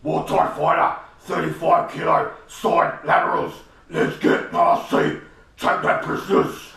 multi-fighter, 35 kilo side laterals. Let's get nasty. Take that business.